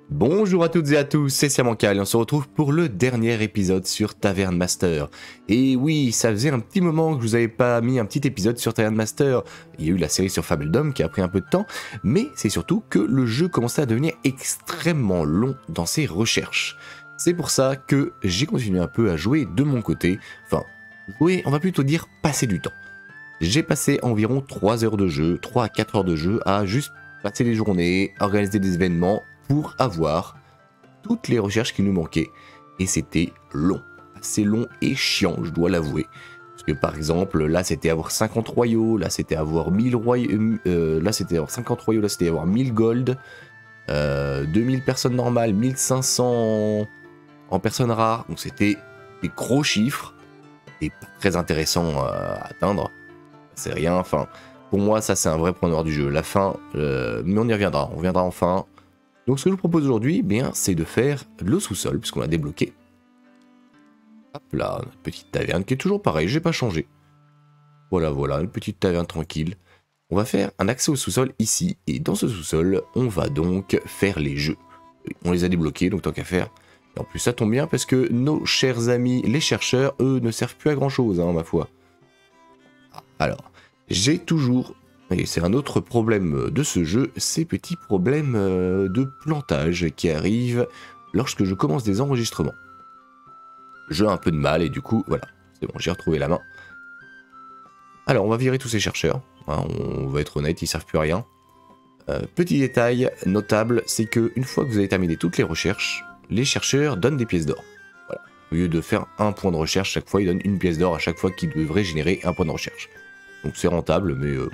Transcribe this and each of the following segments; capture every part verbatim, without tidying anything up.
Bonjour à toutes et à tous, c'est Siamancal et on se retrouve pour le dernier épisode sur Tavern Master. Et oui, ça faisait un petit moment que je vous avais pas mis un petit épisode sur Tavern Master. Il y a eu la série sur Fabledom qui a pris un peu de temps, mais c'est surtout que le jeu commençait à devenir extrêmement long dans ses recherches. C'est pour ça que j'ai continué un peu à jouer de mon côté, enfin, jouer, on va plutôt dire passer du temps. J'ai passé environ trois heures de jeu, trois à quatre heures de jeu à juste passer les journées, organiser des événements, pour avoir toutes les recherches qui nous manquaient. Et c'était long, assez long et chiant, je dois l'avouer. Parce que par exemple, là c'était avoir cinquante royaux, là c'était avoir mille royaux, euh, là c'était avoir cinquante royaux, là c'était avoir mille gold, euh, deux mille personnes normales, mille cinq cents en personnes rares. Donc c'était des gros chiffres et pas très intéressant à atteindre. C'est rien, enfin, pour moi ça c'est un vrai point noir du jeu. La fin, euh, mais on y reviendra, on reviendra enfin. Donc ce que je vous propose aujourd'hui, bien, c'est de faire le sous-sol, puisqu'on l'a débloqué. Hop là, notre petite taverne qui est toujours pareil, j'ai pas changé. Voilà, voilà, une petite taverne tranquille. On va faire un accès au sous-sol ici, et dans ce sous-sol, on va donc faire les jeux. On les a débloqués, donc tant qu'à faire. Et en plus, ça tombe bien, parce que nos chers amis, les chercheurs, eux, ne servent plus à grand-chose, hein, ma foi. Alors, j'ai toujours... Et c'est un autre problème de ce jeu, ces petits problèmes de plantage qui arrivent lorsque je commence des enregistrements. Le jeu a un peu de mal et du coup, voilà, c'est bon, j'ai retrouvé la main. Alors, on va virer tous ces chercheurs, hein, on va être honnête, ils servent plus à rien. Euh, petit détail notable, c'est que une fois que vous avez terminé toutes les recherches, les chercheurs donnent des pièces d'or. Voilà. Au lieu de faire un point de recherche chaque fois, ils donnent une pièce d'or à chaque fois qu'ils devraient générer un point de recherche. Donc c'est rentable, mais... Euh,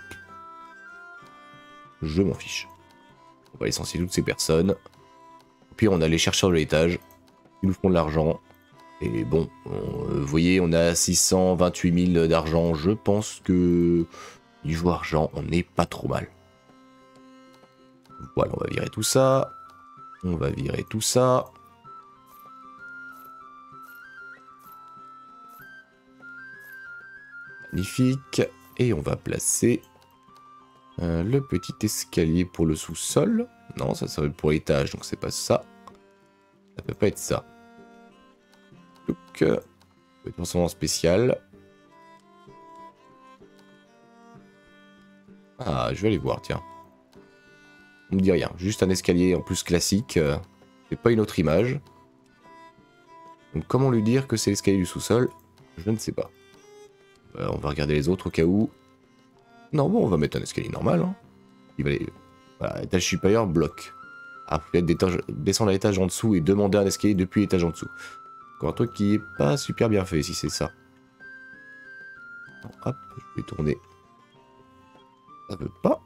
je m'en fiche. On va licencier toutes ces personnes. Puis on a les chercheurs de l'étage. Ils nous font de l'argent. Et bon, on, vous voyez, on a six cent vingt-huit mille d'argent. Je pense que niveau argent, on n'est pas trop mal. Voilà, on va virer tout ça. On va virer tout ça. Magnifique. Et on va placer... Euh, le petit escalier pour le sous-sol. Non, ça serait pour l'étage, donc c'est pas ça. Ça peut pas être ça. Donc, euh, forcément spécial. Ah, je vais aller voir, tiens. On me dit rien, juste un escalier en plus classique. Euh, c'est pas une autre image. Donc comment lui dire que c'est l'escalier du sous-sol? Je ne sais pas. Euh, on va regarder les autres au cas où. Non, bon, on va mettre un escalier normal. Hein. Il va aller... Voilà, étage supérieur, bloc. Ah, peut-être descendre à l'étage en dessous et demander un escalier depuis l'étage en dessous. Encore un truc qui est pas super bien fait, si c'est ça. Non, hop, je vais tourner. Ça veut pas.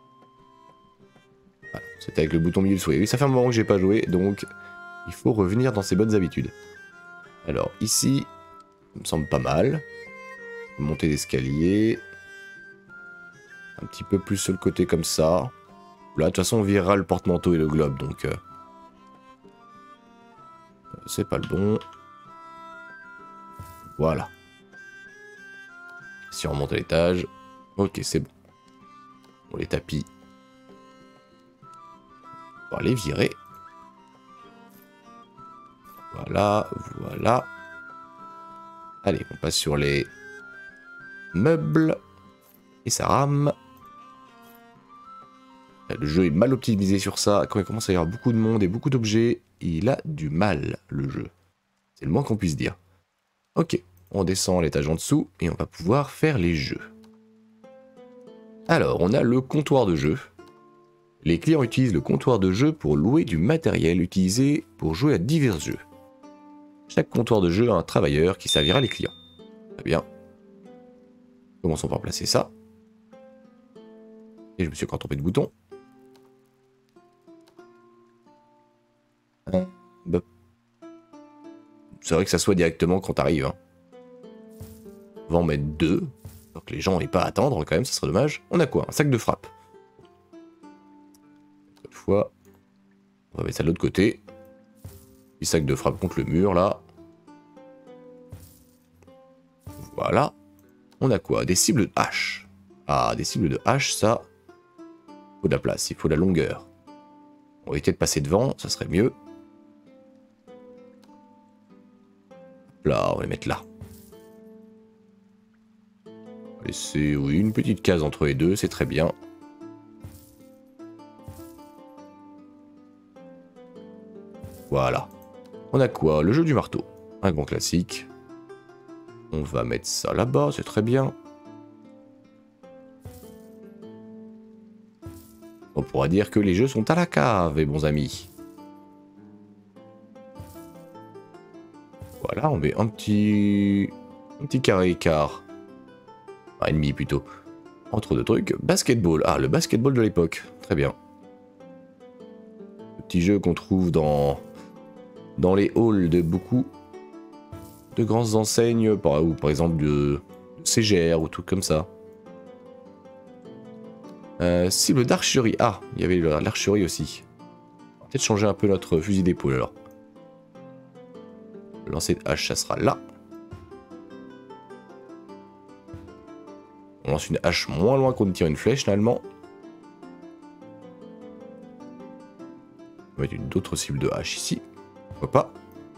Voilà, c'était avec le bouton milieu du souris. Oui, ça fait un moment que j'ai pas joué, donc il faut revenir dans ses bonnes habitudes. Alors, ici, ça me semble pas mal. Monter d'escalier... Un petit peu plus sur le côté comme ça. Là, de toute façon, on virera le porte-manteau et le globe, donc... Euh... C'est pas le bon. Voilà. Si on remonte à l'étage... Ok, c'est bon. Bon, les tapis... On va les virer. Voilà, voilà. Allez, on passe sur les... meubles. Et ça rame. Le jeu est mal optimisé sur ça. Quand il commence à y avoir beaucoup de monde et beaucoup d'objets, il a du mal, le jeu. C'est le moins qu'on puisse dire. Ok, on descend à l'étage en dessous et on va pouvoir faire les jeux. Alors, on a le comptoir de jeu. Les clients utilisent le comptoir de jeu pour louer du matériel utilisé pour jouer à divers jeux. Chaque comptoir de jeu a un travailleur qui servira les clients. Très bien. Commençons par placer ça. Et je me suis encore trompé de bouton. C'est vrai que ça soit directement quand t'arrives. Hein. On va en mettre deux. Alors que les gens n'aient pas à attendre quand même, ça serait dommage. On a quoi? Un sac de frappe. Cette fois, on va mettre ça de l'autre côté. Petit sac de frappe contre le mur là. Voilà. On a quoi? Des cibles de hache. Ah, des cibles de hache, ça. Il faut de la place, il faut de la longueur. On va éviter de passer devant, ça serait mieux. Là, on va les mettre là. On va laisser, oui, une petite case entre les deux, c'est très bien. Voilà. On a quoi? Le jeu du marteau. Un grand classique. On va mettre ça là-bas, c'est très bien. On pourra dire que les jeux sont à la cave, mes bons amis. Voilà, on met un petit... Un petit carré écart. Un ennemi plutôt. Entre deux trucs. Basketball. Ah, le basketball de l'époque. Très bien. Le petit jeu qu'on trouve dans... Dans les halls de beaucoup de grandes enseignes, par, ou par exemple de C G R ou tout comme ça. Euh, cible d'archerie. Ah, il y avait l'archerie aussi. On va peut-être changer un peu notre fusil d'épaule alors. Le lancer de hache, ça sera là. On lance une hache moins loin qu'on ne tire une flèche, normalement. On va mettre une autre cible de hache ici. Pourquoi pas.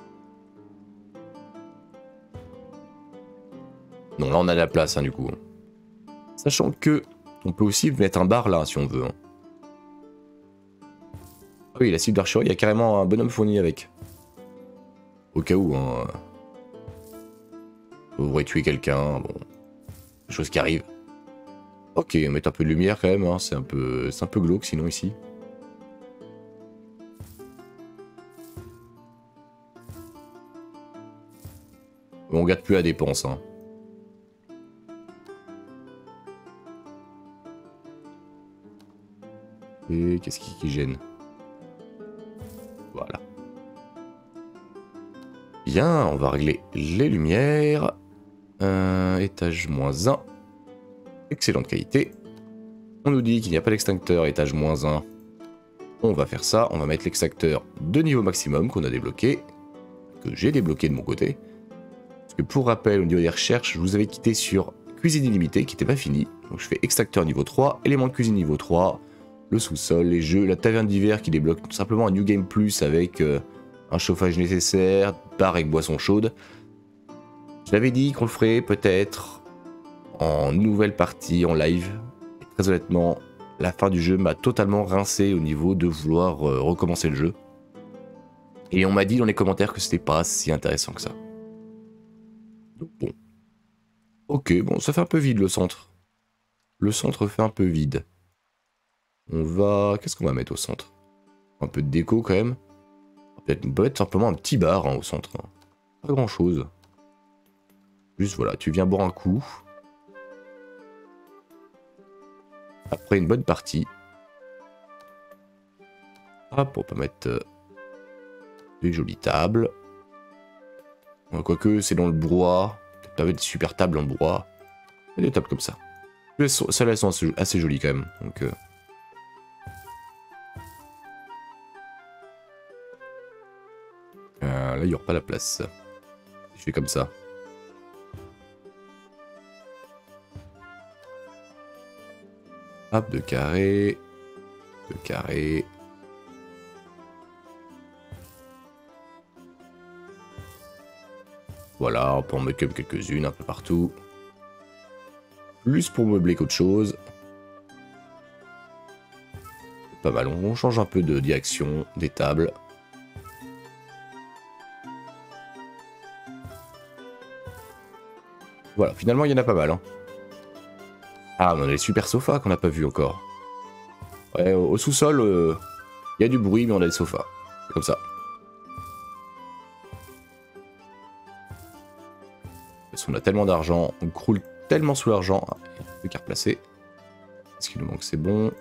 Non, là on a la place, hein, du coup. Sachant que on peut aussi mettre un bar là, si on veut. Hein. Ah oui, la cible d'archerie, il y a carrément un bonhomme fourni avec. Au cas où, hein. Vous pourrez tuer quelqu'un, bon. Des choses qui arrivent. Ok, on va mettre un peu de lumière quand même, hein. C'est un peu, c'est un peu glauque sinon ici. On garde plus la dépense, hein. Et qu'est-ce qui, qui gêne? Voilà. Bien, on va régler les lumières. Euh, étage moins un. Excellente qualité. On nous dit qu'il n'y a pas d'extincteur, étage moins un. On va faire ça, on va mettre l'extincteur de niveau maximum qu'on a débloqué. Que j'ai débloqué de mon côté. Parce que pour rappel, au niveau des recherches, je vous avais quitté sur cuisine illimitée qui n'était pas fini. Donc je fais extracteur niveau trois, éléments de cuisine niveau trois, le sous-sol, les jeux, la taverne d'hiver qui débloque tout simplement un New Game Plus avec euh, un chauffage nécessaire, bar avec boisson chaude. Je l'avais dit qu'on le ferait peut-être en nouvelle partie, en live. Et très honnêtement, la fin du jeu m'a totalement rincé au niveau de vouloir euh, recommencer le jeu. Et on m'a dit dans les commentaires que c'était pas si intéressant que ça. Donc bon. Ok, bon, ça fait un peu vide le centre. Le centre fait un peu vide. On va... Qu'est-ce qu'on va mettre au centre? Un peu de déco quand même. Peut-être on peut mettre simplement un petit bar hein, au centre. Pas grand chose. Juste voilà, tu viens boire un coup. Après une bonne partie. Hop, on peut mettre euh, des jolies tables. Quoique c'est dans le bois. Peut-être pas mettre des super tables en bois. Et des tables comme ça. Celles-là sont assez, assez jolies quand même. Donc, euh... Euh, là, il n'y aura pas la place. Je fais comme ça. Hop, deux carrés. Deux carrés. Voilà, on peut en mettre quelques-unes un peu partout. Plus pour meubler qu'autre chose. Pas mal, on change un peu de direction des tables. Voilà, finalement il y en a pas mal. Hein. Ah, mais on a les super sofas qu'on n'a pas vu encore. Ouais, au, au sous-sol, il euh, y a du bruit, mais on a des sofas. Comme ça. Parce qu'on a tellement d'argent, on croule tellement sous l'argent. Ah, il y a un truc à replacer. Est-ce qu'il nous manque? C'est bon.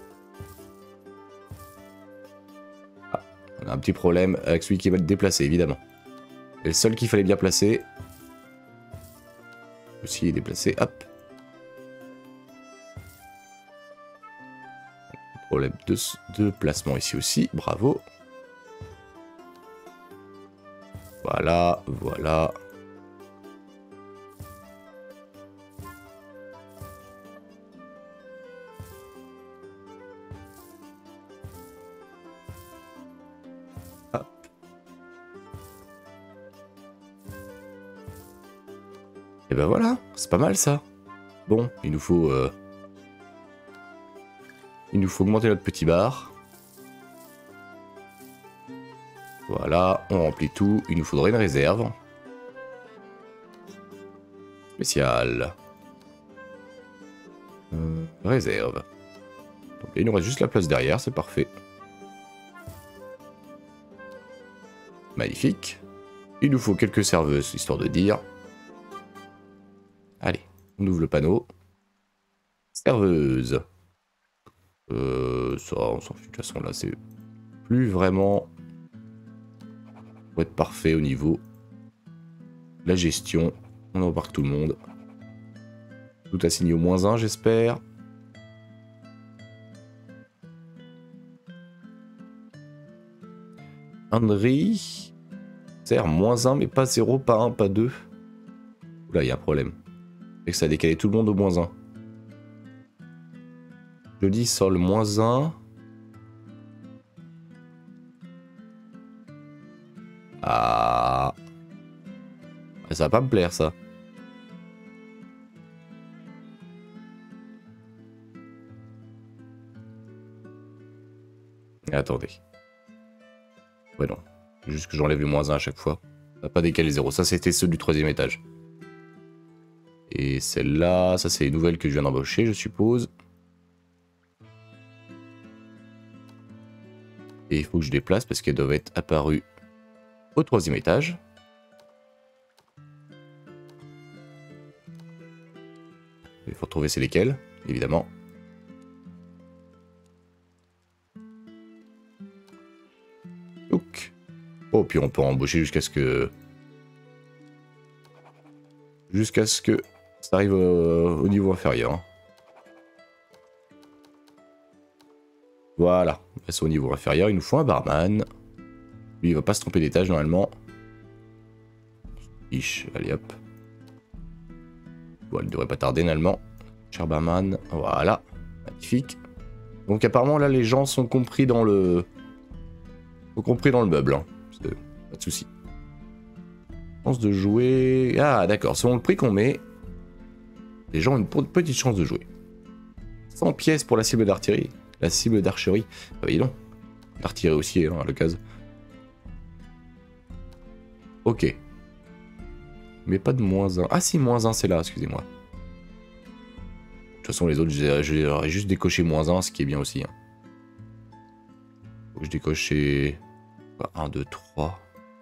Ah, on a un petit problème avec celui qui va être déplacé, évidemment. Et le seul qu'il fallait bien placer. Aussi est déplacé, hop. Problème de, de placement ici aussi, bravo. Voilà, voilà. Et ben voilà, c'est pas mal ça. Bon, il nous faut... Euh... Il nous faut augmenter notre petit bar. Voilà, on remplit tout. Il nous faudrait une réserve. Spécial. Euh, réserve. Donc, il nous reste juste la place derrière, c'est parfait. Magnifique. Il nous faut quelques serveuses, histoire de dire. Allez, on ouvre le panneau. Serveuse. Euh, ça, on s'en fout. De toute façon, là, c'est plus vraiment... Pour être parfait au niveau de la gestion. On embarque tout le monde. Tout assigné au moins un, j'espère. Henry sert moins un, mais pas zéro, pas un, pas deux. Oula, il y a un problème. C'est que ça a décalé tout le monde au moins un. Je dis sur le moins un. Ah. Ça va pas me plaire, ça. Attendez. Ouais, non. Juste que j'enlève le moins un à chaque fois. Ça n'a pas décalé zéro. Ça, c'était ceux du troisième étage. Et celle-là, ça, c'est les nouvelles que je viens d'embaucher, je suppose. Et il faut que je déplace parce qu'elles doivent être apparues au troisième étage. Il faut retrouver c'est lesquelles, évidemment. Donc. Oh, puis on peut embaucher jusqu'à ce que... Jusqu'à ce que ça arrive au, au niveau inférieur. Voilà, c'est au niveau inférieur, il nous faut un barman. Lui, il va pas se tromper d'étage normalement. Ish, allez hop. Bon, il devrait pas tarder normalement. Cher barman, voilà, magnifique. Donc apparemment là, les gens sont compris dans le... Sont compris dans le meuble, hein. Pas de soucis. Chance de jouer... Ah d'accord, selon le prix qu'on met, les gens ont une petite chance de jouer. cent pièces pour la cible d'artillerie. La cible d'archerie. Ah bah dis donc. D'artillerie aussi, hein, à l'occasion. Ok. Mais pas de moins un. Ah si, moins un c'est là, excusez-moi. De toute façon, les autres, j'aurais juste décoché moins un, ce qui est bien aussi. Hein. Faut que je décoche un, deux, trois.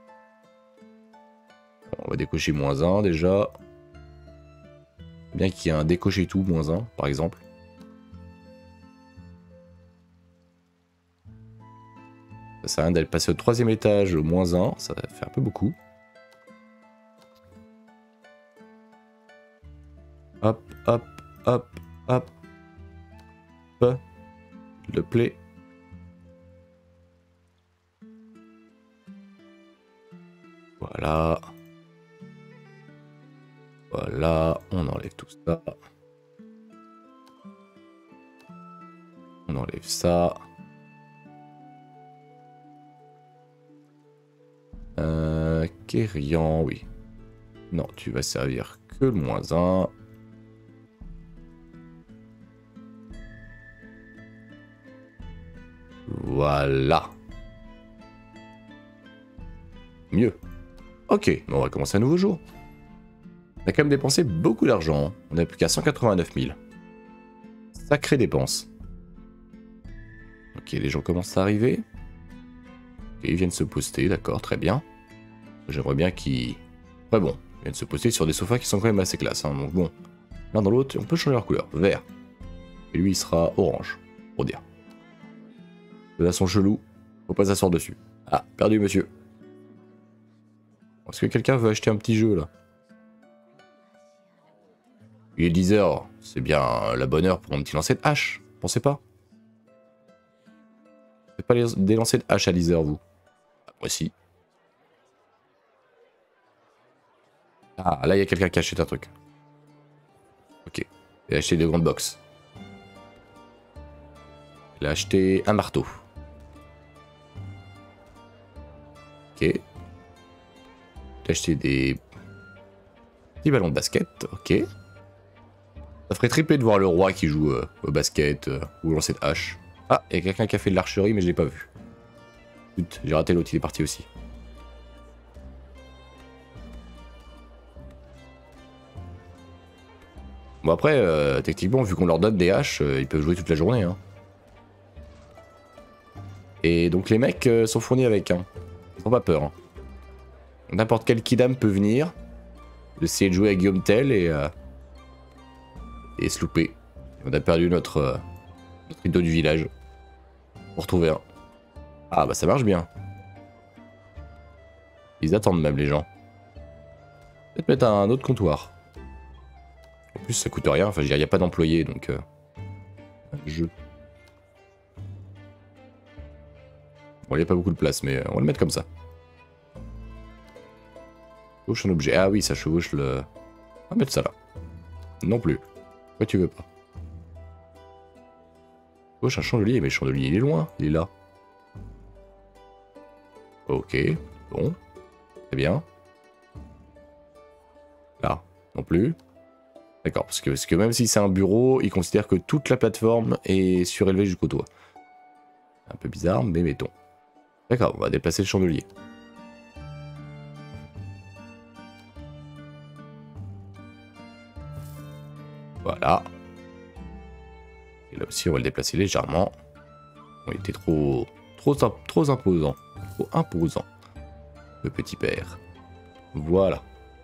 On va décocher moins un déjà. Bien qu'il y ait un décocher tout, moins un, par exemple. Ça sert à rien d'aller passer au troisième étage, au moins un, ça fait un peu beaucoup. Hop, hop, hop, hop. Hop. Le play. Voilà. Voilà, on enlève tout ça. On enlève ça. Euh, Kérian, oui. Non, tu vas servir que le moins un. Voilà. Mieux. Ok, on va commencer un nouveau jour. On a quand même dépensé beaucoup d'argent. On n'a plus qu'à cent quatre-vingt-neuf mille. Sacrée dépense. Ok, les gens commencent à arriver. Ok, ils viennent se poster, d'accord, très bien. J'aimerais bien qu'ils... Ouais bon, ils viennent se poster sur des sofas qui sont quand même assez classe. Hein, donc bon, l'un dans l'autre, on peut changer leur couleur. Vert. Et lui, il sera orange, pour dire. Là, son chelou, faut pas s'asseoir dessus. Ah, perdu, monsieur. Est-ce que quelqu'un veut acheter un petit jeu, là? Il est dix heures, c'est bien la bonne heure pour un petit lancer de hache, pensez pas? Faites pas les, des lancers de hache à dix heures, vous? Ah, moi si. Ah, là, il y a quelqu'un qui achète un truc. Ok. Il a acheté des grandes box. Il a acheté un marteau. Ok. Il a acheté des... Petit ballon de basket, ok. Ça ferait triper de voir le roi qui joue euh, au basket euh, ou lancer de hache. Ah, il y a quelqu'un qui a fait de l'archerie, mais je l'ai pas vu. Putain, j'ai raté l'autre, il est parti aussi. Bon après, euh, techniquement, vu qu'on leur donne des haches, euh, ils peuvent jouer toute la journée. Hein. Et donc les mecs euh, sont fournis avec. Hein. Ils n'ont pas peur. Hein. N'importe quel kidam peut venir, essayer de jouer à Guillaume Tell et, euh, et se louper. On a perdu notre, euh, notre idole du village. Pour retrouver un. Ah bah ça marche bien. Ils attendent même les gens. Peut-être mettre un autre comptoir. En plus ça coûte rien, enfin je veux dire, il n'y a pas d'employés donc... Euh, jeu. Bon il n'y a pas beaucoup de place mais on va le mettre comme ça. Chevauche un objet. Ah oui ça chevauche le... On va mettre ça là. Non plus. Pourquoi tu veux pas? Chevauche un chandelier, mais le chandelier il est loin, il est là. Ok, bon. Très bien. Là, non plus. D'accord, parce que, parce que même si c'est un bureau, il considère que toute la plateforme est surélevée jusqu'au toit. Un peu bizarre, mais mettons. D'accord, on va déplacer le chandelier. Voilà. Et là aussi, on va le déplacer légèrement. On était trop, trop, trop imposant. Trop imposant. Le petit père. Voilà.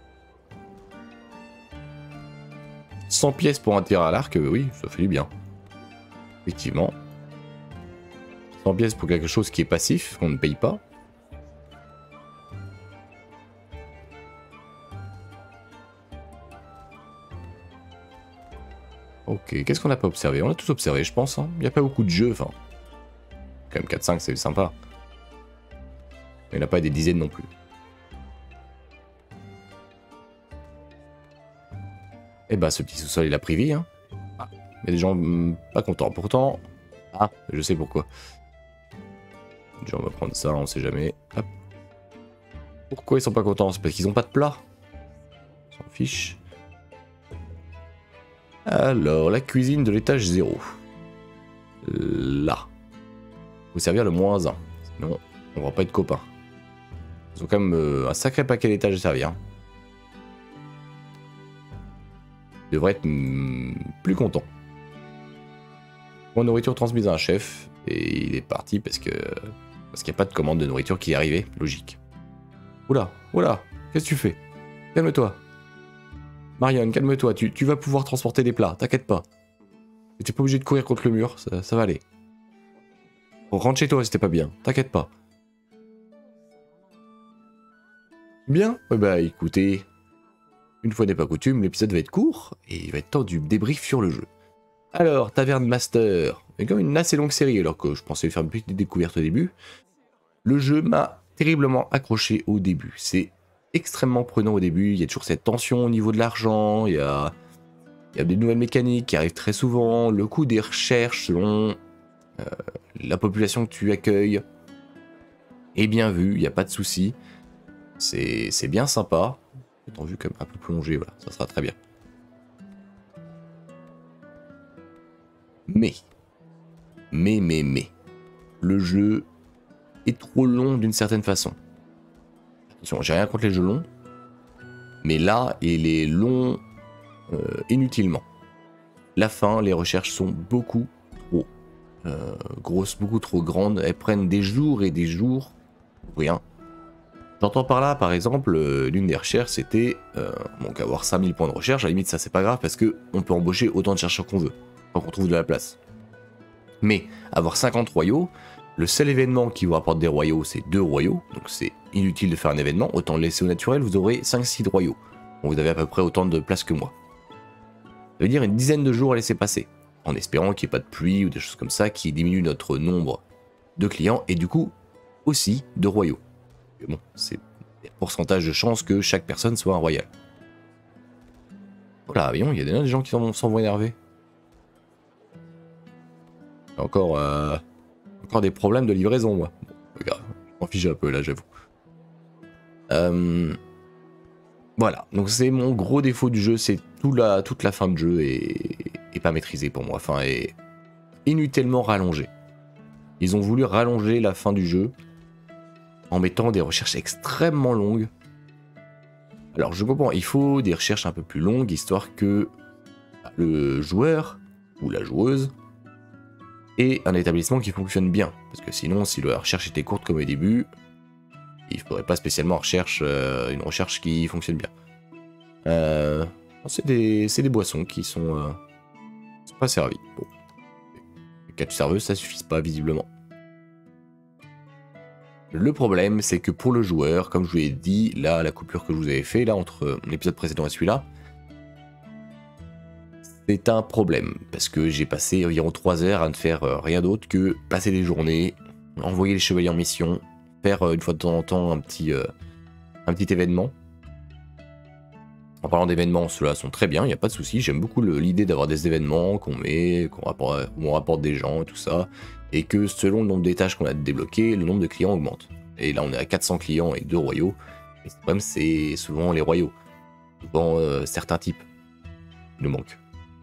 cent pièces pour un tir à l'arc, oui, ça fait du bien. Effectivement. cent pièces pour quelque chose qui est passif, qu'on ne paye pas. Ok, qu'est-ce qu'on n'a pas observé? On a tous observé, je pense. Hein. Il n'y a pas beaucoup de jeux, enfin... Quand même quatre cinq, c'est sympa. Il n'y en a pas des dizaines non plus. Et bah ce petit sous-sol il a pris vie. Hein. Ah, il y a des gens hmm, pas contents. Pourtant... Ah, je sais pourquoi. Déjà on va prendre ça, on sait jamais. Hop. Pourquoi ils sont pas contents? C'est parce qu'ils ont pas de plat. On s'en fiche. Alors, la cuisine de l'étage zéro. Là. Faut servir le moins un. Sinon, on va pas être copains. Ils ont quand même euh, un sacré paquet d'étages à servir. Ils devraient être mm, plus contents. Bon, nourriture transmise à un chef. Et il est parti parce que parce qu'il n'y a pas de commande de nourriture qui est arrivée. Logique. Oula, oula, qu'est-ce que tu fais? Calme-toi. Marion, calme-toi, tu, tu vas pouvoir transporter des plats, t'inquiète pas. T'es pas obligé de courir contre le mur, ça, ça va aller. Bon, rentre chez toi si t'es pas bien, t'inquiète pas. Bien, eh bah écoutez, une fois n'est pas coutume, l'épisode va être court, et il va être temps du débrief sur le jeu. Alors, Taverne Master, c'est quand même une assez longue série, alors que je pensais faire une petite découverte au début. Le jeu m'a terriblement accroché au début, c'est extrêmement prenant au début, il y a toujours cette tension au niveau de l'argent, il y a, il y a des nouvelles mécaniques qui arrivent très souvent, le coût des recherches selon euh, la population que tu accueilles est bien vu, il n'y a pas de souci, c'est bien sympa, étant vu comme un peu plongé, voilà, ça sera très bien. Mais, mais, mais, mais, le jeu est trop long d'une certaine façon. Attention, j'ai rien contre les jeux longs, mais là, il est long euh, inutilement. La fin, les recherches sont beaucoup trop euh, grosses, beaucoup trop grandes. Elles prennent des jours et des jours pour rien. J'entends par là, par exemple, euh, l'une des recherches, c'était euh, donc avoir cinq mille points de recherche. À la limite, ça c'est pas grave parce qu'on peut embaucher autant de chercheurs qu'on veut, tant qu'on trouve de la place. Mais avoir cinquante royaux, le seul événement qui vous rapporte des royaux, c'est deux royaux, donc c'est inutile de faire un événement, autant le laisser au naturel, vous aurez cinq six royaux. Donc vous avez à peu près autant de place que moi. Ça veut dire une dizaine de jours à laisser passer, en espérant qu'il n'y ait pas de pluie ou des choses comme ça qui diminuent notre nombre de clients et du coup aussi de royaux. Mais bon, c'est un pourcentage de chance que chaque personne soit un royal. Voilà, voyons, il y a des gens qui s'en vont énerver. Encore... Euh... Encore des problèmes de livraison, moi. Bon, regarde, je m'en fiche un peu là, j'avoue. Euh... Voilà, donc c'est mon gros défaut du jeu, c'est tout la, toute la fin de jeu est, est pas maîtrisée pour moi, enfin est inutilement rallongée. Ils ont voulu rallonger la fin du jeu en mettant des recherches extrêmement longues. Alors je comprends, il faut des recherches un peu plus longues, histoire que le joueur ou la joueuse ait un établissement qui fonctionne bien. Parce que sinon, si la recherche était courte comme au début, il ne faudrait pas spécialement recherche, euh, une recherche qui fonctionne bien. Euh, c'est des, des boissons qui sont, euh, sont pas servies. Bon. Les quatre serveuses, ça suffit pas visiblement. Le problème, c'est que pour le joueur, comme je vous l'ai dit, là, la coupure que je vous avais fait, là, entre l'épisode précédent et celui-là, c'est un problème, parce que j'ai passé environ trois heures à ne faire rien d'autre que passer des journées, envoyer les chevaliers en mission, faire une fois de temps en temps un petit, euh, un petit événement. En parlant d'événements, ceux-là sont très bien, il n'y a pas de souci. J'aime beaucoup l'idée d'avoir des événements qu'on met, qu'on rapporte, où on rapporte des gens et tout ça, et que selon le nombre des tâches qu'on a débloquées, le nombre de clients augmente. Et là, on est à quatre cents clients et deux royaux. Et le problème, c'est souvent les royaux, souvent euh, certains types qui nous manquent.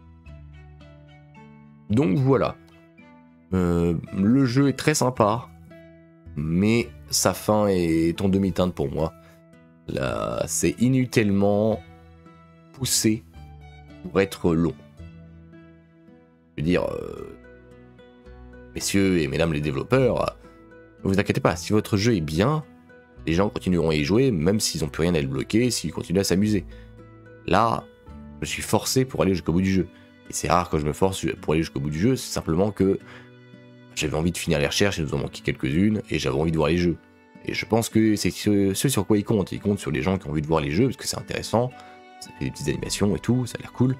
Donc voilà, euh, le jeu est très sympa, mais sa fin est en demi-teinte pour moi. Là, c'est inutilement poussé pour être long. Je veux dire, euh, messieurs et mesdames les développeurs, ne vous inquiétez pas, si votre jeu est bien, les gens continueront à y jouer, même s'ils n'ont plus rien à le bloquer, s'ils continuent à s'amuser. Là, je suis forcé pour aller jusqu'au bout du jeu. Et c'est rare quand je me force pour aller jusqu'au bout du jeu, c'est simplement que j'avais envie de finir les recherches, il nous en manquait quelques-unes, et j'avais envie de voir les jeux. Et je pense que c'est ce, ce sur quoi ils comptent. Ils comptent sur les gens qui ont envie de voir les jeux, parce que c'est intéressant, ça fait des petites animations et tout, ça a l'air cool.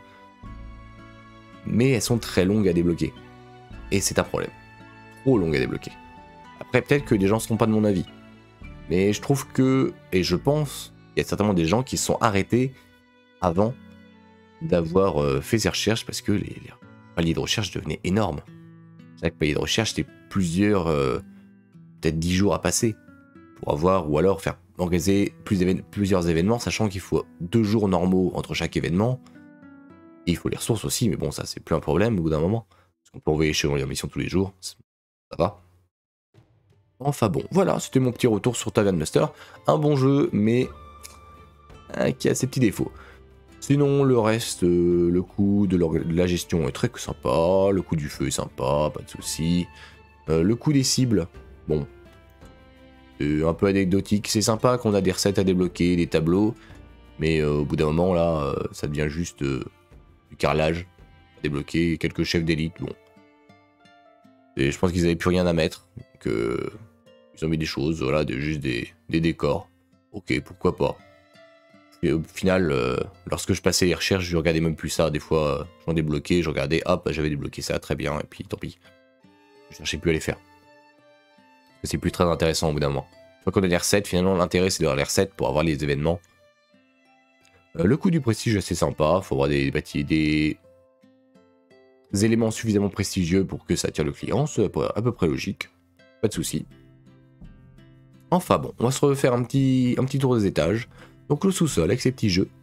Mais elles sont très longues à débloquer. Et c'est un problème. Trop longues à débloquer. Après, peut-être que des gens ne seront pas de mon avis. Mais je trouve que, et je pense, il y a certainement des gens qui se sont arrêtés avant d'avoir euh, fait ces recherches parce que les, les paliers de recherche devenaient énormes. C'est vrai que palier de recherche, c'était plusieurs, euh, peut-être dix jours à passer pour avoir, ou alors faire organiser plus évén plusieurs événements, sachant qu'il faut deux jours normaux entre chaque événement. Et il faut les ressources aussi, mais bon, ça c'est plus un problème au bout d'un moment. Parce qu'on peut envoyer chez en mission tous les jours, ça va. Enfin bon, voilà, c'était mon petit retour sur Tavern Master. Un bon jeu, mais hein, qui a ses petits défauts. Sinon, le reste, euh, le coup de, de la gestion est très sympa, le coup du feu est sympa, pas de soucis. Euh, le coup des cibles, bon, c'est un peu anecdotique, c'est sympa qu'on a des recettes à débloquer, des tableaux, mais euh, au bout d'un moment, là, euh, ça devient juste euh, du carrelage, à débloquer quelques chefs d'élite, bon. Et je pense qu'ils avaient plus rien à mettre, que ils ont mis des choses, voilà, des, juste des, des décors. Ok, pourquoi pas. Et au final, euh, lorsque je passais les recherches, je regardais même plus ça. Des fois, euh, j'en débloquais, je regardais, hop, j'avais débloqué ça, très bien, et puis tant pis. Je cherchais plus à les faire. Parce que c'est plus très intéressant au bout d'un moment. Une fois qu'on a les recettes, finalement, l'intérêt c'est d'avoir les recettes pour avoir les événements. Euh, le coût du prestige est assez sympa, faut avoir des, des, des éléments suffisamment prestigieux pour que ça attire le client, c'est à peu près logique. Pas de soucis. Enfin bon, on va se refaire un petit, un petit tour des étages. Donc le sous-sol avec ses petits jeux.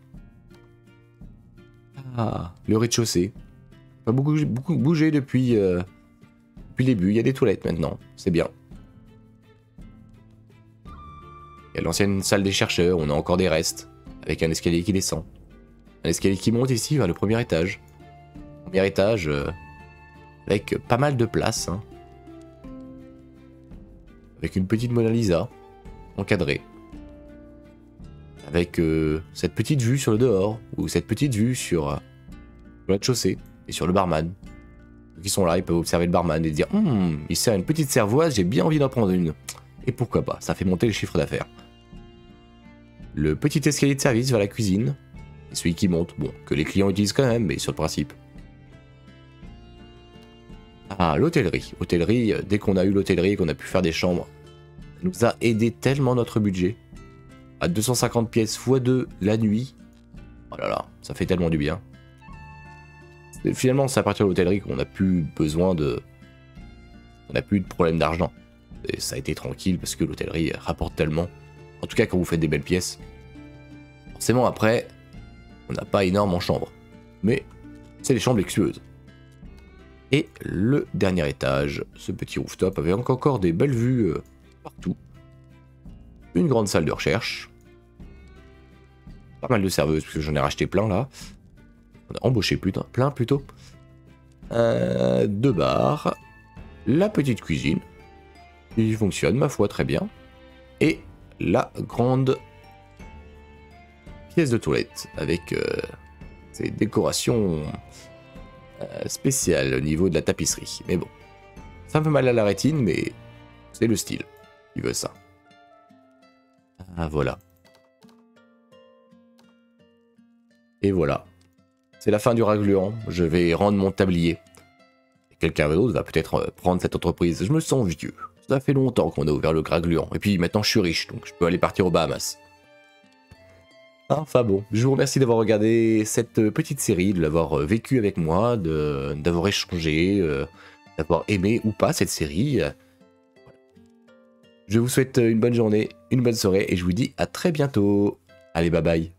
Ah, le rez-de-chaussée. Pas beaucoup, beaucoup bougé depuis, euh, depuis le début. Il y a des toilettes maintenant, c'est bien. Il y a l'ancienne salle des chercheurs, on a encore des restes, avec un escalier qui descend. Un escalier qui monte ici vers le premier étage. Premier étage, euh, avec pas mal de place. Hein. Avec une petite Mona Lisa, encadrée. Avec euh, cette petite vue sur le dehors, ou cette petite vue sur, euh, sur la chaussée, et sur le barman. Ceux qui sont là, ils peuvent observer le barman et dire hum, il sert une petite cervoise, j'ai bien envie d'en prendre une. Et pourquoi pas, ça fait monter le chiffre d'affaires. Le petit escalier de service vers la cuisine, et celui qui monte, bon, que les clients utilisent quand même, mais sur le principe. Ah, l'hôtellerie. Hôtellerie, dès qu'on a eu l'hôtellerie et qu'on a pu faire des chambres, ça nous a aidé tellement notre budget. À deux cent cinquante pièces fois deux la nuit. Oh là là, ça fait tellement du bien. Finalement, c'est à partir de l'hôtellerie qu'on n'a plus besoin de... On n'a plus de problème d'argent. Et ça a été tranquille parce que l'hôtellerie rapporte tellement. En tout cas, quand vous faites des belles pièces. Forcément, après, on n'a pas énorme en chambre. Mais c'est les chambres luxueuses. Et le dernier étage, ce petit rooftop avec encore des belles vues euh, partout. Une grande salle de recherche. Pas mal de serveuses, parce que j'en ai racheté plein là. On a embauché putain, plein plutôt. Euh, deux bars. La petite cuisine. Qui fonctionne, ma foi, très bien. Et la grande pièce de toilette. Avec euh, ces décorations euh, spéciales au niveau de la tapisserie. Mais bon. Ça me fait mal à la rétine, mais c'est le style qui veut ça. Ah, voilà. Et voilà. C'est la fin du ragluant. Je vais rendre mon tablier. Quelqu'un d'autre va peut-être prendre cette entreprise. Je me sens vieux. Ça fait longtemps qu'on a ouvert le ragluant. Et puis maintenant je suis riche, donc je peux aller partir aux Bahamas. Enfin bon, je vous remercie d'avoir regardé cette petite série, de l'avoir vécu avec moi, d'avoir échangé, euh, d'avoir aimé ou pas cette série. Je vous souhaite une bonne journée, une bonne soirée et je vous dis à très bientôt. Allez, bye bye.